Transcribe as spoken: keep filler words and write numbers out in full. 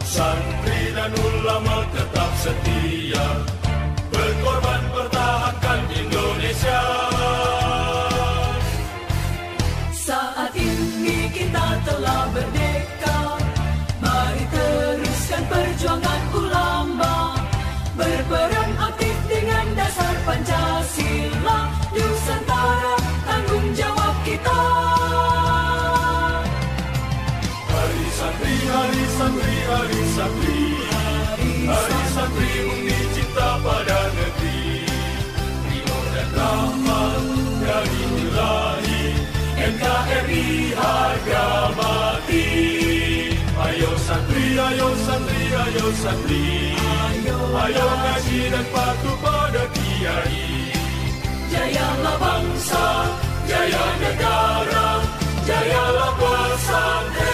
Santri dan ulama tetap setia, berkorban pertahankan Indonesia. Saat ini kita telah merdeka, mari teruskan perjuangan ulama, berperan aktif dengan dasar Pancasila, Nusantara tanggung jawab kita. Hari santri, hari santri, hari santri, hari santri undi cinta pada negeri, ridho dan rahmat dari Ilahi, N K R I harga mati. Ayo santri, ayo santri, ayo santri, ayo ngaji dan patuh pada kiai. Jayalah bangsa, jaya negara, jayalah pesantren.